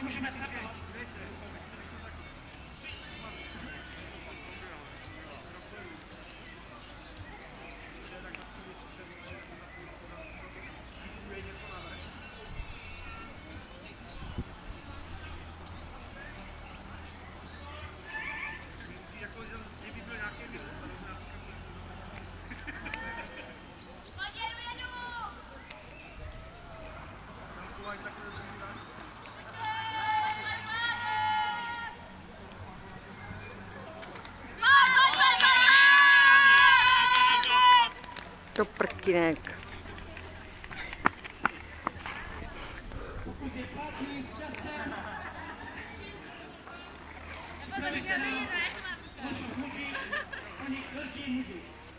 můžeme startovat. To prkinek. Pokus je platný s časem. Připraví se nám muži, oni každý muži.